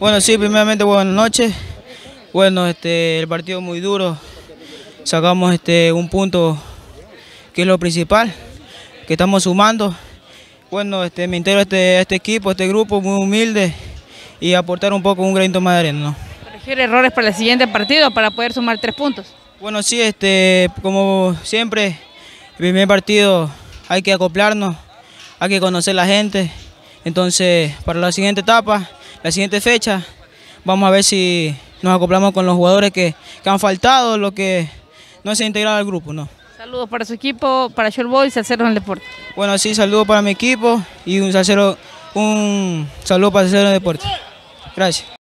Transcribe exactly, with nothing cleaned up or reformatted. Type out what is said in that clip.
Bueno, sí, primeramente buenas noches. Bueno, este, el partido muy duro. Sacamos este, un punto que es lo principal, que estamos sumando. Bueno, este, me integro a este, a este equipo, a este grupo muy humilde y aportar un poco un granito más de arena, ¿no? ¿Corregir errores para el siguiente partido para poder sumar tres puntos? Bueno, sí, este, como siempre, el primer partido hay que acoplarnos, hay que conocer la gente. Entonces, para la siguiente etapa, la siguiente fecha, vamos a ver si nos acoplamos con los jugadores que, que han faltado, lo que no se ha integrado al grupo, ¿no? Saludos para su equipo, para Short Boys y Salceros en el Deporte. Bueno, sí, saludos para mi equipo y un, salsero, un saludo para Salceros en el Deporte. Gracias.